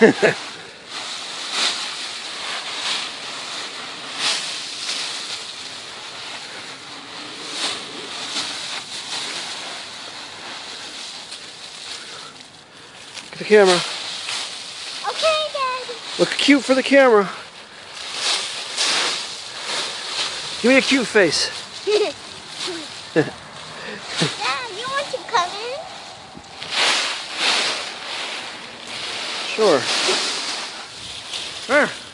Get the camera. Okay, Dad. Look cute for the camera. Give me a cute face. Dad, you want to come in? Sure. There.